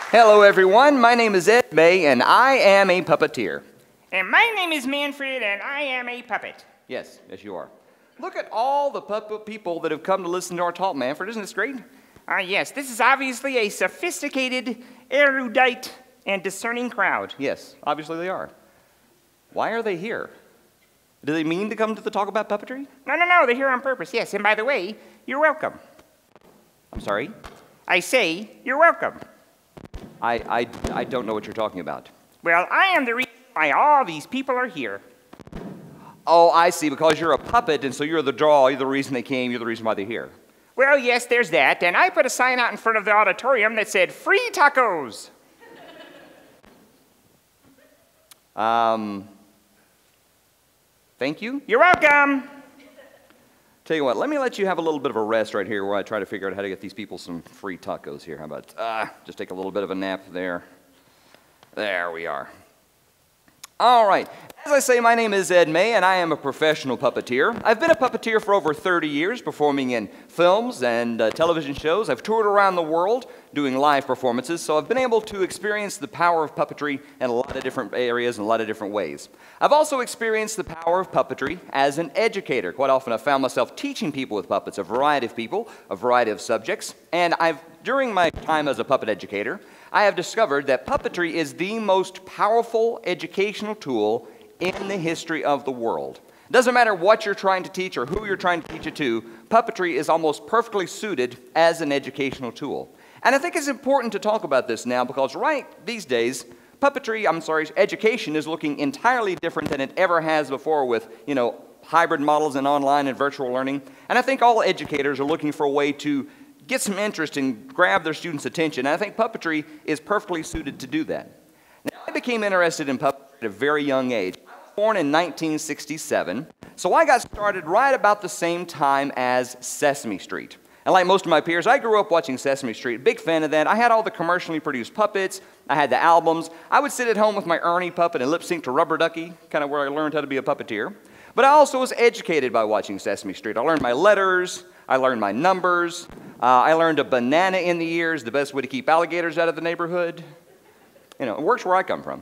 Hello everyone, my name is Ed May and I am a puppeteer. And my name is Manfred and I am a puppet. Yes, you are. Look at all the puppet people that have come to listen to our talk, Manfred. Isn't this great? Yes, this is obviously a sophisticated, erudite, and discerning crowd. Yes, obviously they are. Why are they here? Do they mean to come to the talk about puppetry? No, they're here on purpose, yes. And by the way, you're welcome. I'm sorry? I say, you're welcome. I don't know what you're talking about. Well, I am the reason why all these people are here. Oh, I see, because you're a puppet, and so you're the draw, you're the reason they came, you're the reason why they're here. Well, yes, there's that, and I put a sign out in front of the auditorium that said, free tacos. Thank you. You're welcome. Tell you what, let me let you have a little bit of a rest right here where I try to figure out how to get these people some free tacos here. How about, just take a little bit of a nap there. There we are. All right. As I say, my name is Ed May, and I am a professional puppeteer. I've been a puppeteer for over 30 years, performing in films and television shows. I've toured around the world doing live performances, so I've been able to experience the power of puppetry in a lot of different areas and a lot of different ways. I've also experienced the power of puppetry as an educator. Quite often I've found myself teaching people with puppets, a variety of people, a variety of subjects, and during my time as a puppet educator, I have discovered that puppetry is the most powerful educational tool in the history of the world. It doesn't matter what you're trying to teach or who you're trying to teach it to, puppetry is almost perfectly suited as an educational tool. And I think it's important to talk about this now because right these days, education is looking entirely different than it ever has before with, hybrid models and online and virtual learning. And I think all educators are looking for a way to get some interest and grab their students' attention. And I think puppetry is perfectly suited to do that. Now, I became interested in puppetry at a very young age. I was born in 1967, so I got started right about the same time as Sesame Street. And like most of my peers, I grew up watching Sesame Street, big fan of that. I had all the commercially produced puppets, I had the albums. I would sit at home with my Ernie puppet and lip sync to Rubber Ducky, kind of where I learned how to be a puppeteer. But I also was educated by watching Sesame Street. I learned my letters, I learned my numbers, I learned a banana in the ear is the best way to keep alligators out of the neighborhood. It works where I come from.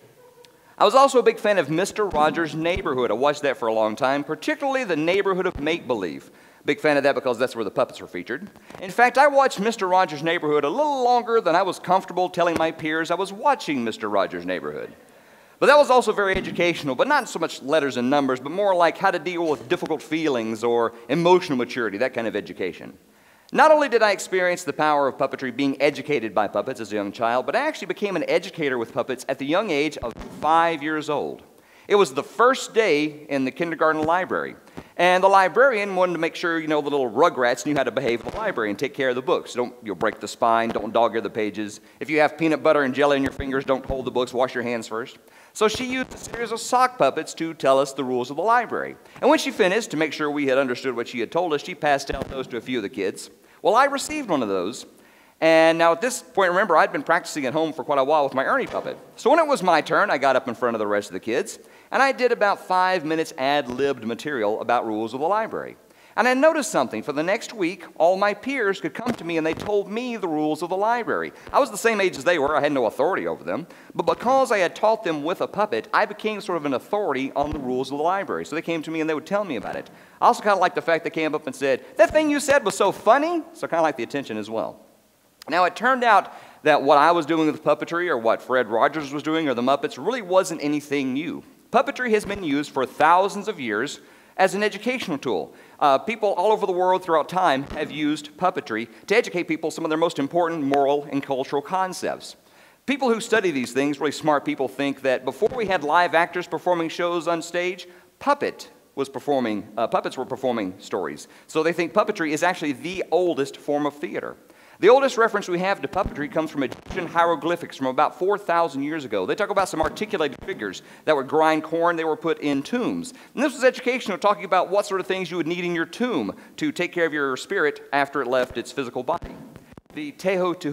I was also a big fan of Mr. Rogers' Neighborhood. I watched that for a long time, particularly the Neighborhood of Make-Believe. Big fan of that because that's where the puppets were featured. In fact, I watched Mr. Rogers' Neighborhood a little longer than I was comfortable telling my peers I was watching Mr. Rogers' Neighborhood. But that was also very educational, but not so much letters and numbers, but more like how to deal with difficult feelings or emotional maturity, that kind of education. Not only did I experience the power of puppetry being educated by puppets as a young child, but I actually became an educator with puppets at the young age of 5 years old. It was the first day in the kindergarten library, and the librarian wanted to make sure, the little rugrats knew how to behave in the library and take care of the books. You'll break the spine, don't dog-ear the pages. If you have peanut butter and jelly in your fingers, don't hold the books, wash your hands first. So she used a series of sock puppets to tell us the rules of the library. And when she finished, to make sure we had understood what she had told us, she passed out those to a few of the kids. Well, I received one of those, and now at this point, remember, I'd been practicing at home for quite a while with my Ernie puppet. So when it was my turn, I got up in front of the rest of the kids, and I did about 5 minutes ad-libbed material about rules of the library. And I noticed something. For the next week, all my peers could come to me and they told me the rules of the library. I was the same age as they were. I had no authority over them. But because I had taught them with a puppet, I became sort of an authority on the rules of the library. So they came to me and they would tell me about it. I also kind of liked the fact they came up and said, "That thing you said was so funny." So I kind of liked the attention as well. Now, it turned out that what I was doing with puppetry or what Fred Rogers was doing or the Muppets really wasn't anything new. Puppetry has been used for thousands of years as an educational tool. People all over the world throughout time have used puppetry to educate people some of their most important moral and cultural concepts. People who study these things, really smart people, think that before we had live actors performing shows on stage, puppets were performing stories. So they think puppetry is actually the oldest form of theater. The oldest reference we have to puppetry comes from Egyptian hieroglyphics from about 4,000 years ago. They talk about some articulated figures that would grind corn. They were put in tombs. And this was educational, talking about what sort of things you would need in your tomb to take care of your spirit after it left its physical body. The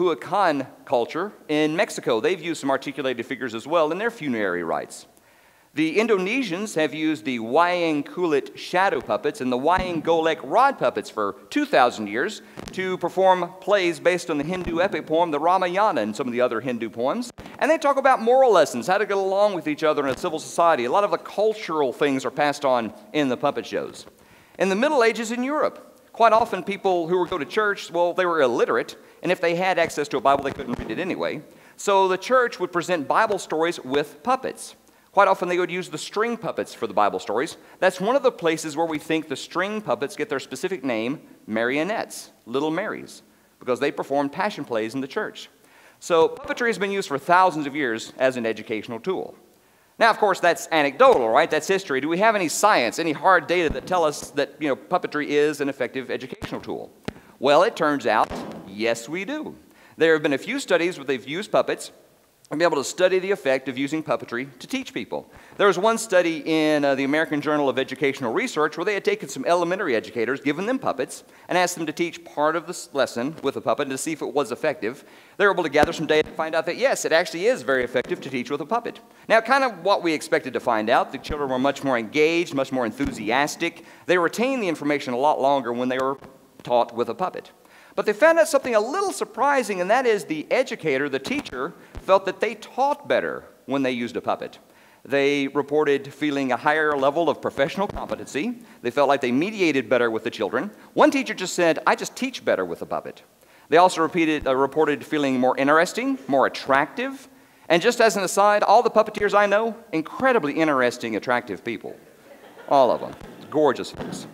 Teotihuacan culture in Mexico, they've used some articulated figures as well in their funerary rites. The Indonesians have used the wayang kulit shadow puppets and the wayang golek rod puppets for 2,000 years to perform plays based on the Hindu epic poem, the Ramayana, and some of the other Hindu poems. And they talk about moral lessons, how to get along with each other in a civil society. A lot of the cultural things are passed on in the puppet shows. In the Middle Ages in Europe, quite often people who would go to church, well, they were illiterate, and if they had access to a Bible, they couldn't read it anyway. So the church would present Bible stories with puppets. Quite often they would use the string puppets for the Bible stories. That's one of the places where we think the string puppets get their specific name, marionettes, little Marys, because they performed passion plays in the church. So puppetry has been used for thousands of years as an educational tool. Now, of course, that's anecdotal, right? That's history. Do we have any science, any hard data that tell us that, puppetry is an effective educational tool? Well, it turns out, yes, we do. There have been a few studies where they've used puppets and be able to study the effect of using puppetry to teach people. There was one study in the American Journal of Educational Research where they had taken some elementary educators, given them puppets, and asked them to teach part of the lesson with a puppet to see if it was effective. They were able to gather some data to find out that, yes, it actually is very effective to teach with a puppet. Now, kind of what we expected to find out. The children were much more engaged, much more enthusiastic. They retained the information a lot longer when they were taught with a puppet. But they found out something a little surprising, and that is the educator, the teacher, felt that they taught better when they used a puppet. They reported feeling a higher level of professional competency. They felt like they mediated better with the children. One teacher just said, "I just teach better with a puppet." They also reported feeling more interesting, more attractive. And just as an aside, all the puppeteers I know, incredibly interesting, attractive people. All of them. Gorgeous folks.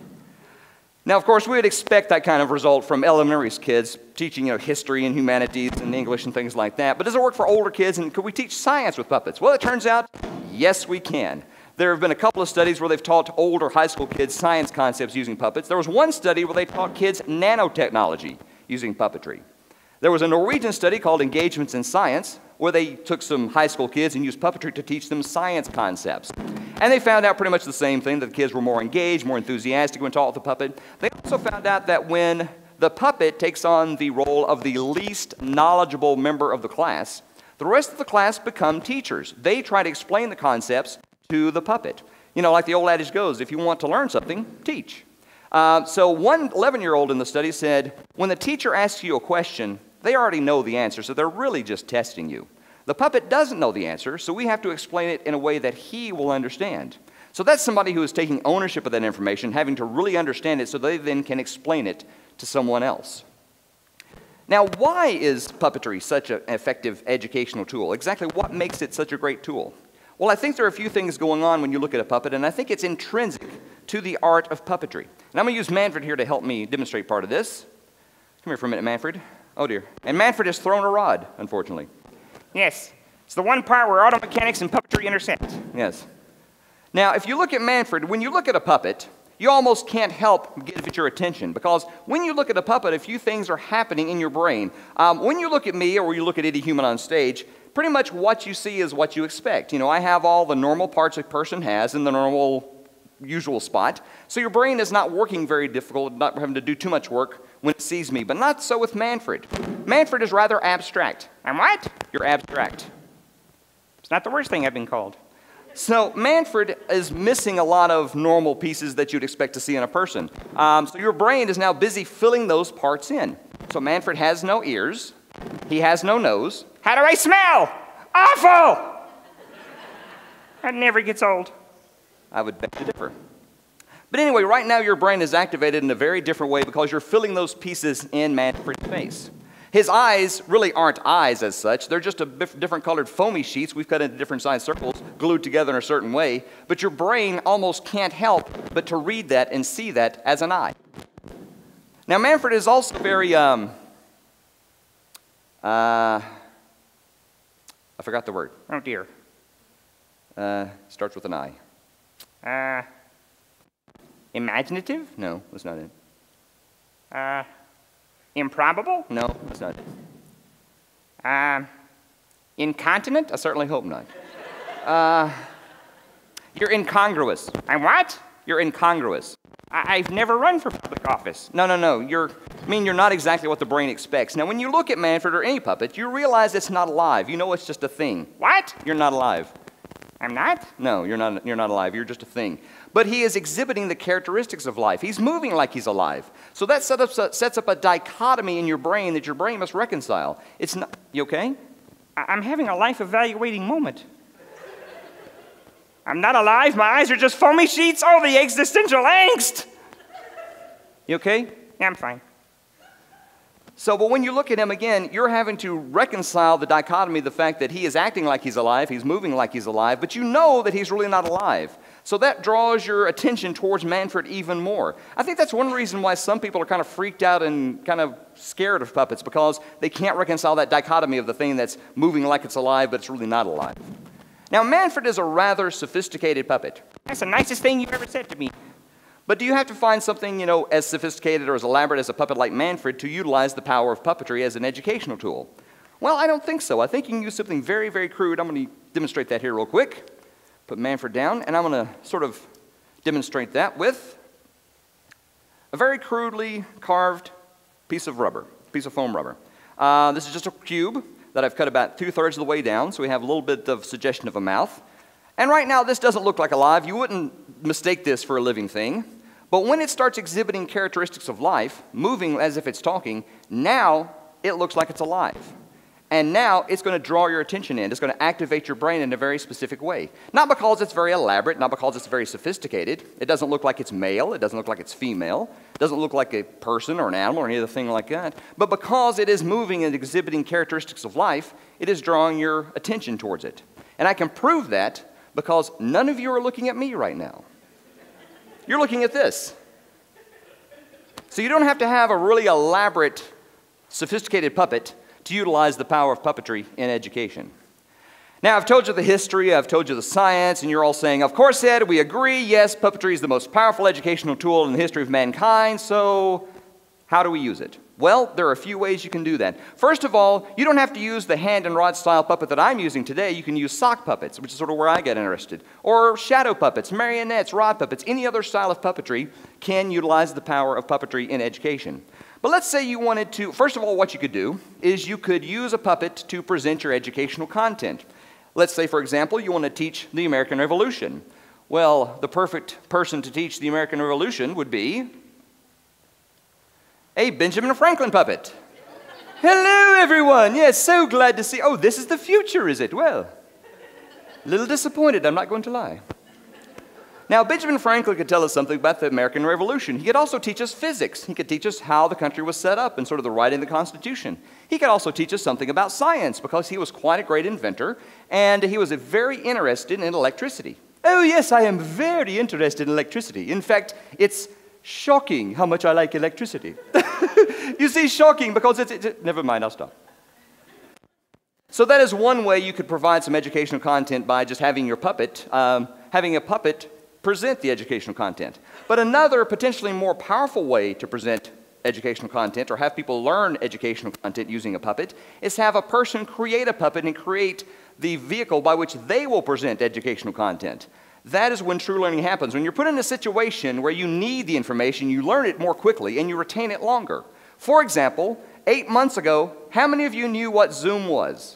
Now, of course, we would expect that kind of result from elementary kids teaching history and humanities and English and things like that. But does it work for older kids, and could we teach science with puppets? Well, it turns out, yes, we can. There have been a couple of studies where they've taught older high school kids science concepts using puppets. There was one study where they taught kids nanotechnology using puppetry. There was a Norwegian study called Engagements in Science, where they took some high school kids and used puppetry to teach them science concepts. And they found out pretty much the same thing, that the kids were more engaged, more enthusiastic when taught with the puppet. They also found out that when the puppet takes on the role of the least knowledgeable member of the class, the rest of the class become teachers. They try to explain the concepts to the puppet. Like the old adage goes, if you want to learn something, teach. So one 11-year-old in the study said, when the teacher asks you a question, they already know the answer, so they're really just testing you. The puppet doesn't know the answer, so we have to explain it in a way that he will understand. So that's somebody who is taking ownership of that information, having to really understand it so they then can explain it to someone else. Now, why is puppetry such an effective educational tool? Exactly what makes it such a great tool? Well, I think there are a few things going on when you look at a puppet, and I think it's intrinsic to the art of puppetry. And I'm going to use Manfred here to help me demonstrate part of this. Come here for a minute, Manfred. Oh, dear. And Manfred has thrown a rod, unfortunately. Yes. It's the one part where auto mechanics and puppetry intersect. Yes. Now, if you look at Manfred, when you look at a puppet, you almost can't help give it your attention, because when you look at a puppet, a few things are happening in your brain. When you look at me or you look at any human on stage, pretty much what you see is what you expect. I have all the normal parts a person has in the normal, usual spot. So your brain is not working very difficult, not having to do too much work when it sees me, but not so with Manfred. Manfred is rather abstract. I'm what? You're abstract. It's not the worst thing I've been called. So Manfred is missing a lot of normal pieces that you'd expect to see in a person. So your brain is now busy filling those parts in. So Manfred has no ears. He has no nose. How do I smell? Awful! That never gets old. I would beg to differ. But anyway, right now your brain is activated in a very different way because you're filling those pieces in Manfred's face. His eyes really aren't eyes as such. They're just different colored foamy sheets we've cut into different sized circles, glued together in a certain way. But your brain almost can't help but to read that and see that as an eye. Now Manfred is also very, I forgot the word. Oh dear. Starts with an I. Imaginative? No, that's not it. Improbable? No, that's not it. Incontinent? I certainly hope not. You're incongruous. I'm what? You're incongruous. I've never run for public office. No. You're not exactly what the brain expects. Now, when you look at Manfred or any puppet, you realize it's not alive. You know it's just a thing. What? You're not alive. I'm not? No, you're not alive. You're just a thing. But he is exhibiting the characteristics of life. He's moving like he's alive. So that sets up a dichotomy in your brain that your brain must reconcile. It's not, you okay? I'm having a life-evaluating moment. I'm not alive. My eyes are just foamy sheets. Oh, the existential angst. You okay? Yeah, I'm fine. So, but when you look at him again, you're having to reconcile the dichotomy, the fact that he is acting like he's alive, he's moving like he's alive, but you know that he's really not alive. So that draws your attention towards Manfred even more. I think that's one reason why some people are kind of freaked out and kind of scared of puppets, because they can't reconcile that dichotomy of the thing that's moving like it's alive, but it's really not alive. Now, Manfred is a rather sophisticated puppet. That's the nicest thing you've ever said to me. But do you have to find something, as sophisticated or as elaborate as a puppet like Manfred to utilize the power of puppetry as an educational tool? Well, I don't think so. I think you can use something very, very crude. I'm going to demonstrate that here real quick. Put Manfred down, and I'm going to sort of demonstrate that with a very crudely carved piece of rubber, piece of foam rubber. This is just a cube that I've cut about 2/3 of the way down, so we have a little bit of suggestion of a mouth. And right now, this doesn't look like alive. You wouldn't mistake this for a living thing. But when it starts exhibiting characteristics of life, moving as if it's talking, now it looks like it's alive. And now it's going to draw your attention in. It's going to activate your brain in a very specific way. Not because it's very elaborate, not because it's very sophisticated. It doesn't look like it's male. It doesn't look like it's female. It doesn't look like a person or an animal or any other thing like that. But because it is moving and exhibiting characteristics of life, it is drawing your attention towards it. And I can prove that because none of you are looking at me right now. You're looking at this. So you don't have to have a really elaborate, sophisticated puppet to utilize the power of puppetry in education. Now, I've told you the history, I've told you the science, and you're all saying, of course, Ed, we agree, yes, puppetry is the most powerful educational tool in the history of mankind, so how do we use it? Well, there are a few ways you can do that. First of all, you don't have to use the hand and rod style puppet that I'm using today. You can use sock puppets, which is sort of where I get interested. Or shadow puppets, marionettes, rod puppets, any other style of puppetry can utilize the power of puppetry in education. But let's say you wanted to, first of all, what you could do is you could use a puppet to present your educational content. Let's say, for example, you want to teach the American Revolution. Well, the perfect person to teach the American Revolution would be a Benjamin Franklin puppet. Hello, everyone. Yes, so glad to see. Oh, this is the future, is it? Well, a little disappointed, I'm not going to lie. Now, Benjamin Franklin could tell us something about the American Revolution. He could also teach us physics. He could teach us how the country was set up and sort of the writing of the Constitution. He could also teach us something about science because he was quite a great inventor and he was very interested in electricity. Oh, yes, I am very interested in electricity. In fact, it's shocking how much I like electricity. You see, shocking because never mind, I'll stop. So that is one way you could provide some educational content by just having your puppet, having a puppet present the educational content. But another potentially more powerful way to present educational content or have people learn educational content using a puppet is have a person create a puppet and create the vehicle by which they will present educational content. That is when true learning happens. When you're put in a situation where you need the information, you learn it more quickly and you retain it longer. For example, 8 months ago, how many of you knew what Zoom was?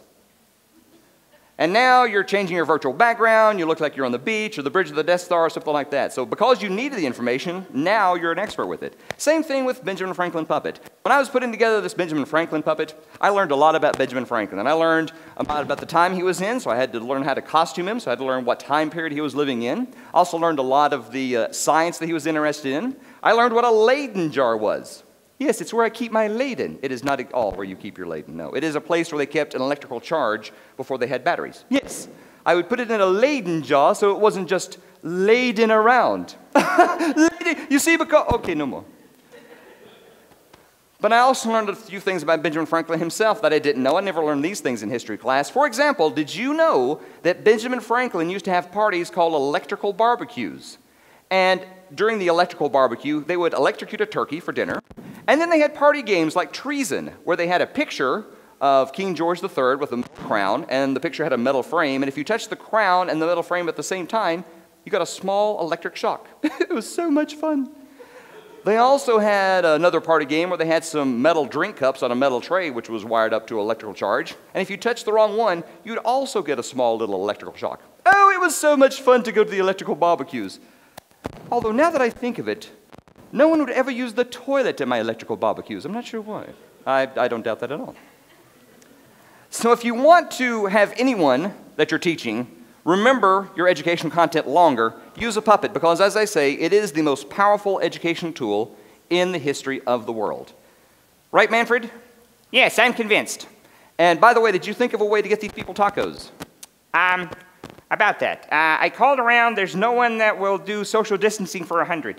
And now you're changing your virtual background, you look like you're on the beach or the bridge of the Death Star or something like that. So because you needed the information, now you're an expert with it. Same thing with Benjamin Franklin puppet. When I was putting together this Benjamin Franklin puppet, I learned a lot about Benjamin Franklin. And I learned about the time he was in, so I had to learn how to costume him, so I had to learn what time period he was living in. I also learned a lot of the science that he was interested in. I learned what a Leyden jar was. Yes, it's where I keep my Leyden. It is not at all where you keep your Leyden, no. It is a place where they kept an electrical charge before they had batteries. Yes, I would put it in a Leyden jar so it wasn't just laden around. You see, because, okay, no more. But I also learned a few things about Benjamin Franklin himself that I didn't know. I never learned these things in history class. For example, did you know that Benjamin Franklin used to have parties called electrical barbecues? And during the electrical barbecue, they would electrocute a turkey for dinner. And then they had party games like treason, where they had a picture of King George III with a crown, and the picture had a metal frame. And if you touched the crown and the metal frame at the same time, you got a small electric shock. It was so much fun. They also had another party game where they had some metal drink cups on a metal tray, which was wired up to an electrical charge. And if you touched the wrong one, you'd also get a small little electrical shock. Oh, it was so much fun to go to the electrical barbecues. Although now that I think of it, no one would ever use the toilet at my electrical barbecues. I'm not sure why. I don't doubt that at all. So if you want to have anyone that you're teaching remember your educational content longer, use a puppet, because as I say, it is the most powerful education tool in the history of the world. Right, Manfred? Yes, I'm convinced. And by the way, did you think of a way to get these people tacos? About that. I called around. There's no one that will do social distancing for 100.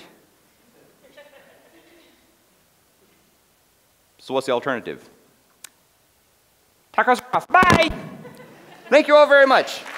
So what's the alternative? Tacos are off. Bye! Thank you all very much.